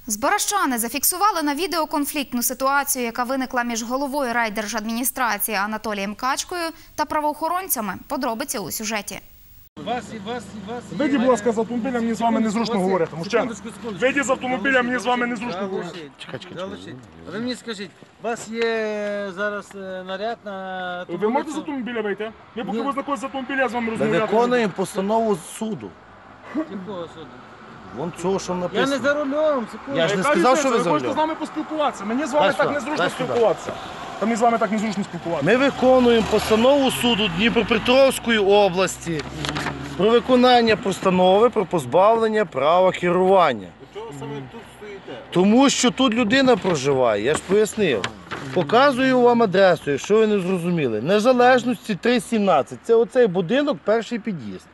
Збаращани зафіксували на відео конфліктну ситуацію, яка виникла між головою райдержадміністрації Анатолієм Качкою та правоохоронцями. Подробиці у сюжеті. Вийдіть, будь ласка, з автомобіля, мені з вами незручно говорити. Мужчина, вийдіть з автомобіля, мені з вами незручно говорити. Ви мені скажіть, у вас є зараз наряд на... Ви можете з автомобіля вийти? Ви поки ви знаходитесь з автомобіля, я з вами Ми розмовляти. виконуємо постанову суду. Якого суду? Вон цього, що Я не написано. за рулем, секунду. Я ж не сказав, що ви за Ви хочете з рулем. нами поспілкуватися. Мені з вами Дай так сюди, незручно дай сюди. спілкуватися. Та мені з вами так незручно спілкуватися. Ми виконуємо постанову суду Дніпропетровської області про виконання постанови про позбавлення права керування. Чого саме тут стоїте? Тому що тут людина проживає, я ж пояснив. Показую вам адресу, якщо ви не зрозуміли. Незалежності 317. Це оцей будинок, перший під'їзд.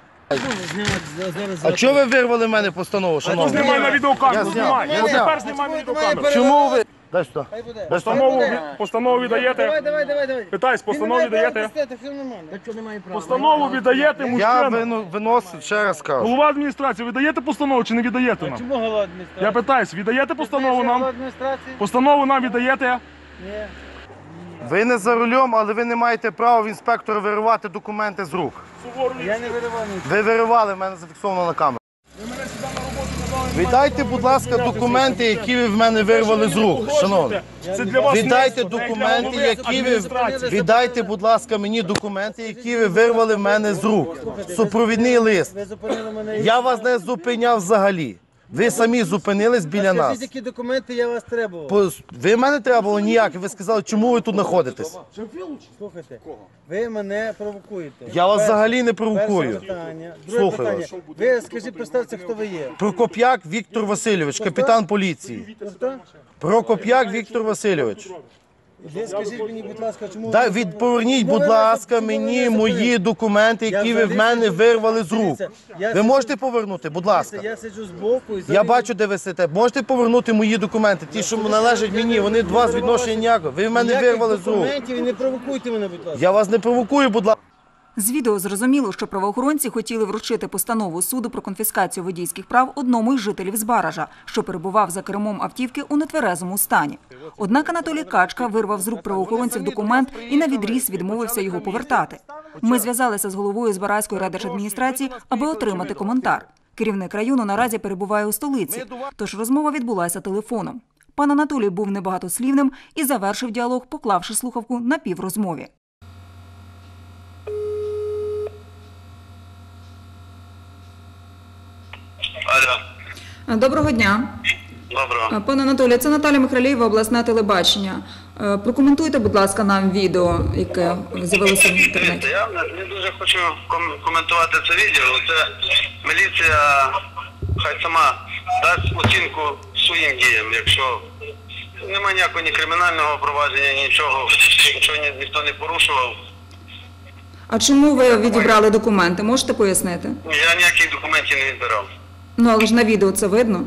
А чого ви вирвали в мене постанову, Ну, шановні? знімай на відеокамеру, Я знімай. зняв. Ну, тепер знімай на відеокамеру. Чому ви? Дай сюди. Хай буде. Постанову віддаєте? Давай. Питаюсь, постанову віддаєте? Все нормально. Так що немає права? Постанову віддаєте, Я мужчина? виносив, ще раз кажу. Голова адміністрації, віддаєте постанову чи не віддаєте нам? Чому голова адміністрації? Я питаюсь, віддаєте постанову Голова нам? адміністрації? Постанову нам віддаєте? Ні. Ви не за рулем, але ви не маєте права в інспектора виривати документи з рук. Я не вириваю. Ви виривали, в мене зафіксовано на камеру. Віддайте, будь ласка, документи, які ви в мене вирвали з рук, шановні. Це для вас Віддайте не- документи, для які ви... адміністрації. Віддайте, будь ласка, мені документи, які ви вирвали в мене з рук. Супровідний лист. Ви зупинили мене. Я вас не зупиняв взагалі. Ви самі зупинились біля Скажіть, нас. які документи я вас требував? Ви мене треба було ніяк. Ви сказали, чому ви тут знаходитесь. Слухайте, ви мене провокуєте. Я вас Перше- взагалі не перше провокую. питання. Друге Слухаю питання. Ви скажіть, представте, хто ви є. Прокоп'як Віктор Васильович, капітан поліції. Хто? Прокоп'як Віктор Васильович. Ви скажіть мені, будь ласка, чому... Поверніть, будь ласка, мені мої документи, які ви в мене вирвали з рук. Ви можете повернути, будь ласка. Я сиджу збоку і... Я бачу, де ви сидите. Можете повернути мої документи, ті, що належать мені, вони до вас відношення ніякого. Ви в мене вирвали з рук. документів і не провокуйте мене, будь ласка. Я вас не провокую, будь ласка. З відео зрозуміло, що правоохоронці хотіли вручити постанову суду про конфіскацію водійських прав одному із жителів Збаража, що перебував за кермом автівки у нетверезому стані. Однак Анатолій Качка вирвав з рук правоохоронців документ і навідріз відмовився його повертати. Ми зв'язалися з головою Збаразької райдержадміністрації, аби отримати коментар. Керівник району наразі перебуває у столиці, тож розмова відбулася телефоном. Пан Анатолій був небагатослівним і завершив діалог, поклавши слухавку на піврозмові. Алло. Доброго дня. Доброго. Пане Анатолій, це Наталя Михайлєва, обласне телебачення. Прокоментуйте, будь ласка, нам відео, яке з'явилося в інтернеті. Дивіться, я не дуже хочу коментувати це відео. Це міліція хай сама дасть оцінку своїм діям. Якщо немає ніякого ні кримінального провадження, нічого ніхто не порушував. А чому ви відібрали документи? Можете пояснити? Я ніяких документів не відбирав. Ну, але ж на відео це видно.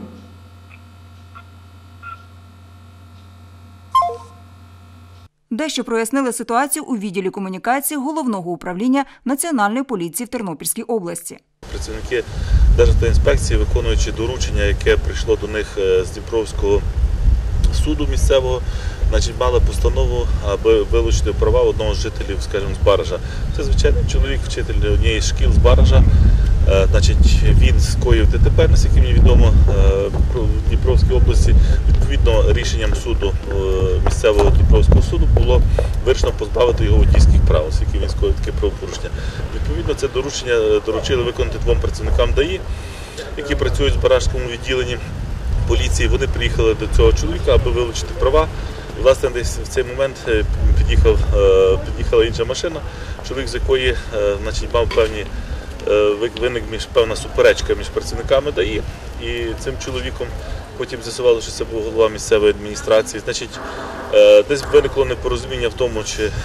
Дещо прояснили ситуацію у відділі комунікації Головного управління Національної поліції в Тернопільській області. Працівники Державтоінспекції, виконуючи доручення, яке прийшло до них з Дніпровського суду місцевого, мали постанову, аби вилучити права одного з жителів, скажімо, Збаража. Це звичайний чоловік, вчитель однієї з шкіл Збаража. Він скоїв ДТП, наскільки мені відомо, в Дніпровській області. Відповідно, рішенням суду, місцевого Дніпровського суду було вирішено позбавити його водійських прав, оскільки він скоїв таке правопорушення. Відповідно, це доручення доручили виконати двом працівникам ДАІ, які працюють в Збаражському відділенні поліції. Вони приїхали до цього чоловіка, аби вилучити права. І, власне, десь в цей момент під'їхала інша машина, чоловік з якої мав виник певна суперечка між працівниками ДАІ і цим чоловіком. Потім з'ясували, що це був голова місцевої адміністрації. Десь виникло непорозуміння в тому,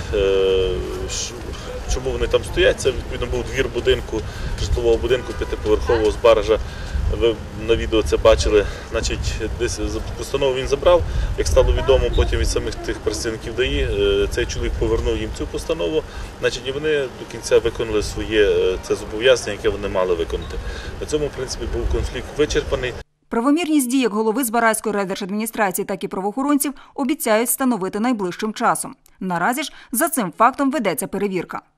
чому вони там стоять. Це, відповідно, був двір житлового будинку п'ятиповерхового Збаража. Ви на відео це бачили. Десь постанову він забрав. Як стало відомо потім від самих тих працівників ДАІ, цей чоловік повернув їм цю постанову. І вони до кінця виконали своє це зобов'язання, яке вони мали виконати. На цьому, в принципі, був конфлікт вичерпаний. Правомірність дій як голови Збаразької райдержадміністрації, так і правоохоронців обіцяють встановити найближчим часом. Наразі ж за цим фактом ведеться перевірка.